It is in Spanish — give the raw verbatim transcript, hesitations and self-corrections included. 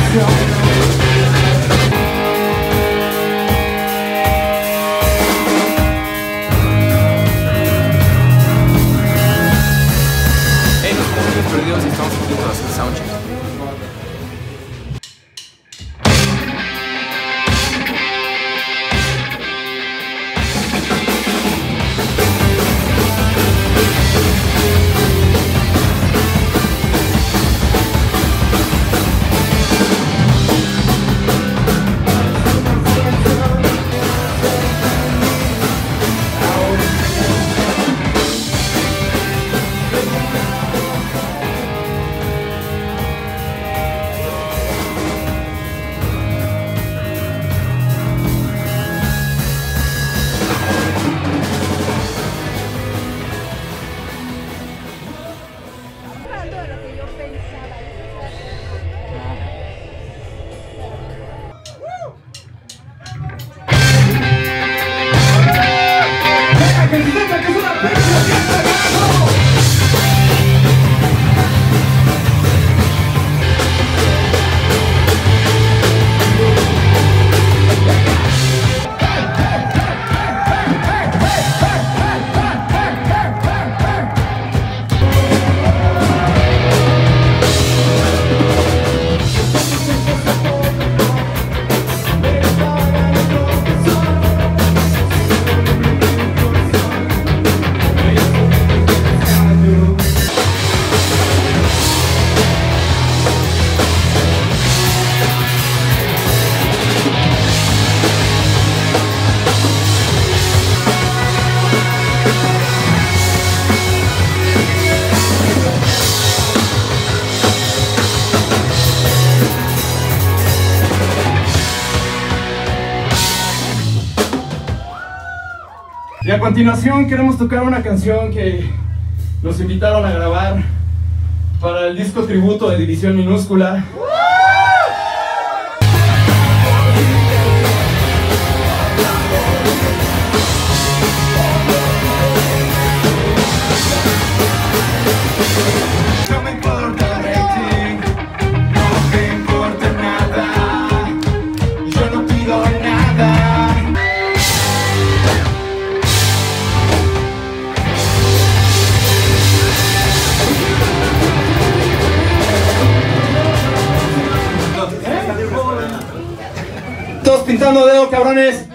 Perdidos y estamos aquí para hacer soundcheck. Y a continuación queremos tocar una canción que nos invitaron a grabar para el disco tributo de División Minúscula. No me importa el rating, no me importa nada, yo no pido nada. Todos pintando dedo, cabrones.